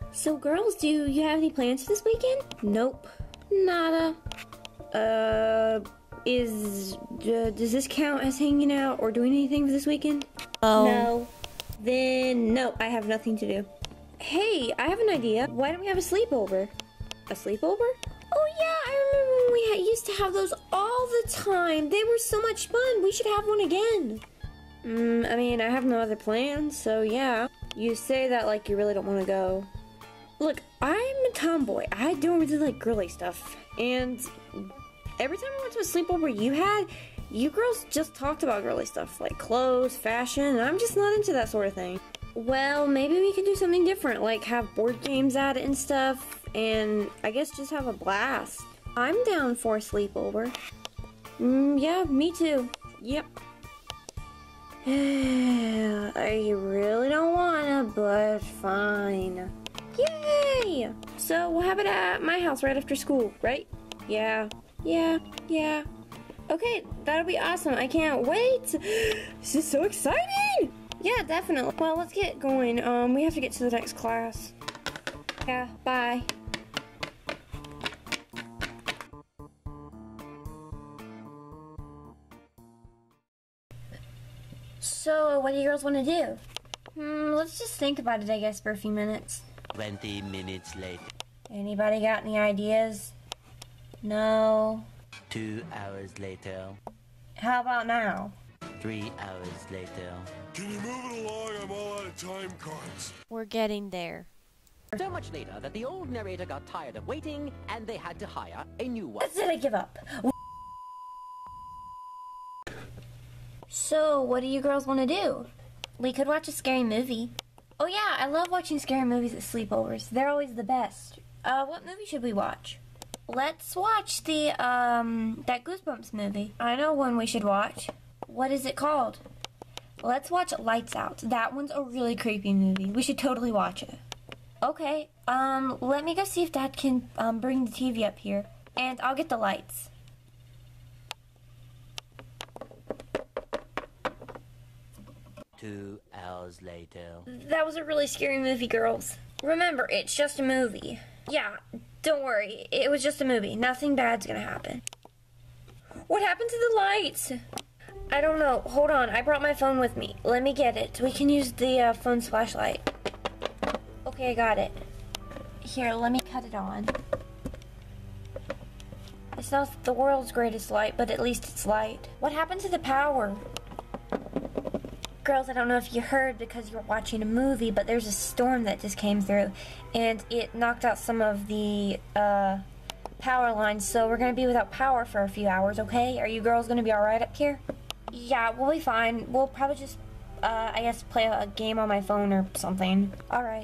So girls, do you have any plans for this weekend? Nope. Nada. Does this count as hanging out or doing anything for this weekend? Oh. No. Then, no, I have nothing to do. Hey, I have an idea. Why don't we have a sleepover? A sleepover? Oh yeah, I remember when we used to have those all the time. They were so much fun. We should have one again. I mean, I have no other plans, so yeah. You say that like you really don't want to go. Look, I'm a tomboy. I don't really like girly stuff. And every time I went to a sleepover you girls just talked about girly stuff, like clothes, fashion, and I'm just not into that sort of thing. Well, maybe we could do something different, like have board games at it and stuff, and I guess just have a blast. I'm down for a sleepover. Yeah, me too. Yep. I really don't wanna, but fine. Yay! So we'll have it at my house right after school, right? Yeah. Okay, that'll be awesome. I can't wait. This is so exciting. Yeah, definitely. Well, let's get going. We have to get to the next class. Yeah, bye. So, what do you girls want to do? Let's just think about it, I guess, for a few minutes. 20 minutes later. Anybody got any ideas? No. 2 hours later. How about now? 3 hours later. Can you move it along? I'm all out of time cards. We're getting there. So much later that the old narrator got tired of waiting and they had to hire a new one. That's it, I give up. So, what do you girls want to do? We could watch a scary movie. Oh yeah, I love watching scary movies at sleepovers. They're always the best. What movie should we watch? Let's watch the, that Goosebumps movie. I know one we should watch. What is it called? Let's watch Lights Out. That one's a really creepy movie. We should totally watch it. Okay, let me go see if Dad can, bring the TV up here. And I'll get the lights. Two hours later. That was a really scary movie, girls. Remember, it's just a movie. Yeah, don't worry. It was just a movie. Nothing bad's gonna happen. What happened to the lights? I don't know. Hold on. I brought my phone with me. Let me get it. We can use the phone's flashlight. Okay, I got it. Here, let me cut it on. It's not the world's greatest light, but at least it's light. What happened to the power? Girls, I don't know if you heard because you were watching a movie, but there's a storm that just came through, and it knocked out some of the power lines, so we're gonna be without power for a few hours, okay? Are you girls gonna be alright up here? Yeah, we'll be fine. We'll probably just, I guess, play a game on my phone or something. Alright.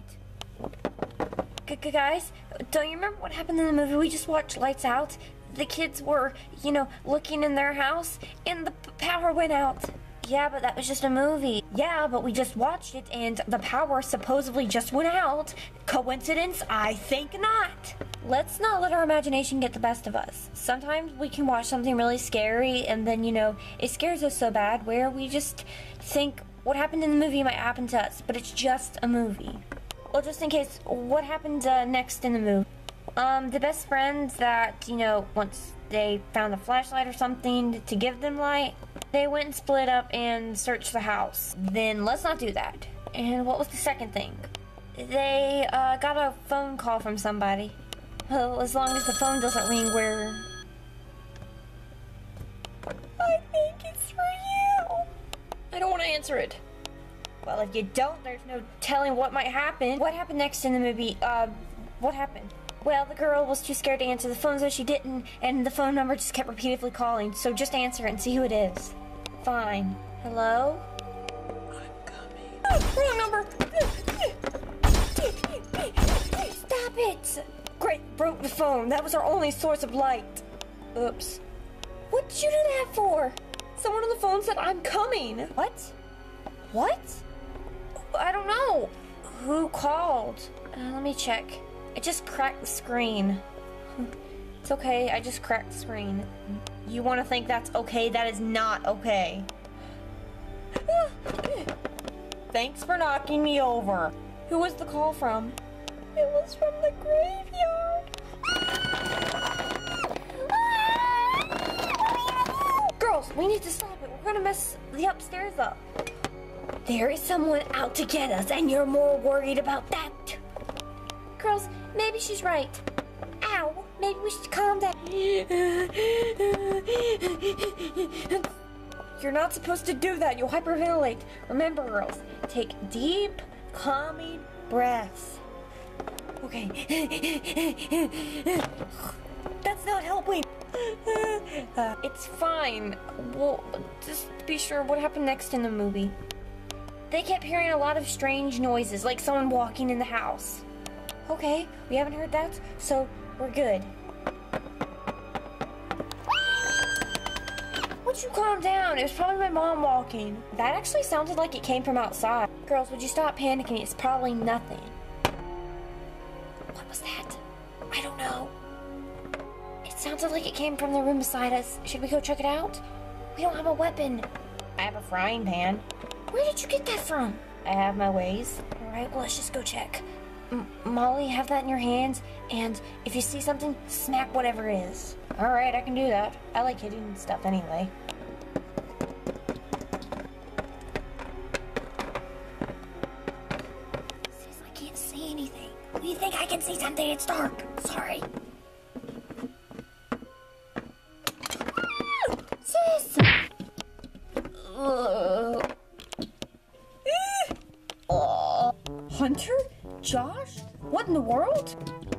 Guys, don't you remember what happened in the movie we just watched, Lights Out? The kids were, you know, looking in their house, and the power went out. Yeah, but that was just a movie. Yeah, but we just watched it and the power supposedly just went out. Coincidence? I think not. Let's not let our imagination get the best of us. Sometimes we can watch something really scary and then, you know, it scares us so bad where we just think what happened in the movie might happen to us, but it's just a movie. Well, just in case, what happened next in the movie? The best friends that, you know, once they found a flashlight or something to give them light, they went and split up and searched the house. Then let's not do that. And what was the second thing? They got a phone call from somebody. Well, as long as the phone doesn't ring, we're... I think it's for you. I don't want to answer it. Well, if you don't, there's no telling what might happen. What happened next in the movie? What happened? Well, the girl was too scared to answer the phone, so she didn't, and the phone number just kept repeatedly calling, so just answer it and see who it is. Fine. Hello? I'm coming. Wrong number! Stop it! Great, broke the phone. That was our only source of light. Oops. What did you do that for? Someone on the phone said I'm coming. What? What? I don't know. Who called? Let me check. I just cracked the screen. It's okay, I just cracked the screen. You want to think that's okay? That is not okay. Thanks for knocking me over. Who was the call from? It was from the graveyard. Girls, we need to stop it. We're gonna mess the upstairs up. There is someone out to get us, and you're more worried about that. Girls, maybe she's right. Ow, maybe we should calm down. You're not supposed to do that. You'll hyperventilate. Remember, girls, take deep, calming breaths. Okay. That's not helping. It's fine. Well, just be sure what happened next in the movie. They kept hearing a lot of strange noises, like someone walking in the house. Okay, we haven't heard that, so we're good. Would you calm down? It was probably my mom walking. That actually sounded like it came from outside. Girls, would you stop panicking? It's probably nothing. What was that? I don't know. It sounded like it came from the room beside us. Should we go check it out? We don't have a weapon. I have a frying pan. Where did you get that from? I have my ways. Alright, well, let's just go check. Molly, have that in your hands, and if you see something, smack whatever it is. Alright, I can do that. I like hitting stuff anyway. Sis, I can't see anything. Do you think I can see something? It's dark. Sorry. Sis! Hunter? Josh? What in the world?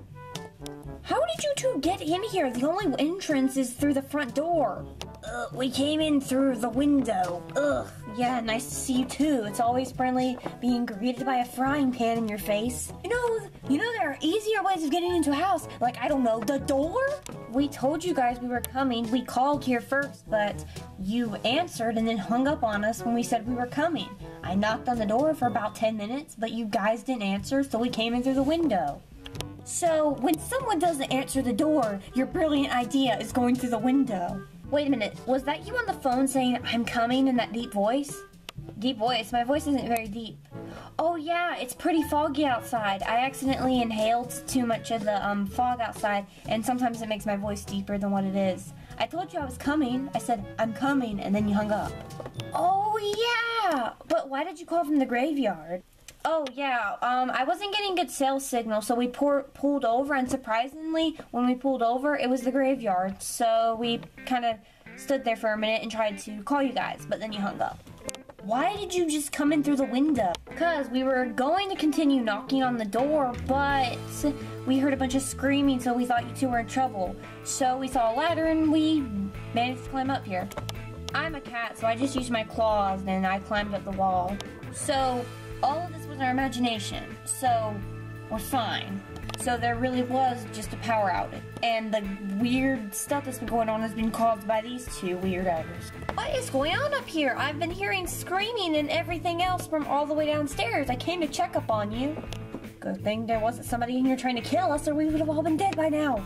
How did you two get in here? The only entrance is through the front door. We came in through the window. Ugh. Yeah, nice to see you too. It's always friendly being greeted by a frying pan in your face. You know there are easier ways of getting into a house. Like, I don't know, the door? We told you guys we were coming. We called here first, but you answered and then hung up on us when we said we were coming. I knocked on the door for about 10 minutes, but you guys didn't answer, so we came in through the window. So, when someone doesn't answer the door, your brilliant idea is going through the window. Wait a minute, was that you on the phone saying, I'm coming, in that deep voice? Deep voice? My voice isn't very deep. Oh yeah, it's pretty foggy outside. I accidentally inhaled too much of the fog outside, and sometimes it makes my voice deeper than what it is. I told you I was coming. I said, I'm coming, and then you hung up. Oh yeah! But why did you call from the graveyard? Oh yeah, I wasn't getting good cell signal, so we pulled over, and surprisingly, when we pulled over, it was the graveyard. So we kind of stood there for a minute and tried to call you guys, but then you hung up. Why did you just come in through the window? Because we were going to continue knocking on the door, but we heard a bunch of screaming, so we thought you two were in trouble. So we saw a ladder, and we managed to climb up here. I'm a cat, so I just used my claws, and I climbed up the wall. So all of this was our imagination, so we're fine. So there really was just a power outage. And the weird stuff that's been going on has been caused by these two weirdos. What is going on up here? I've been hearing screaming and everything else from all the way downstairs. I came to check up on you. Good thing there wasn't somebody in here trying to kill us, or we would have all been dead by now.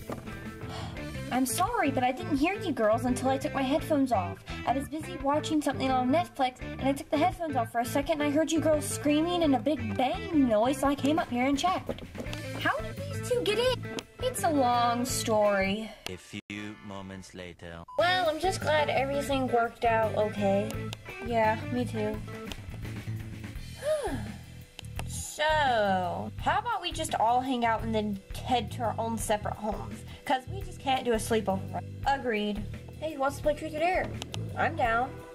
I'm sorry, but I didn't hear you girls until I took my headphones off. I was busy watching something on Netflix, and I took the headphones off for a second, and I heard you girls screaming and a big bang noise, so I came up here and checked. How did these two get in? It's a long story. A few moments later. Well, I'm just glad everything worked out okay. Yeah, me too. So, how about we just all hang out and then head to our own separate homes? Because we just can't do a sleepover. Agreed. Hey, who wants to play Truth or Dare? I'm down.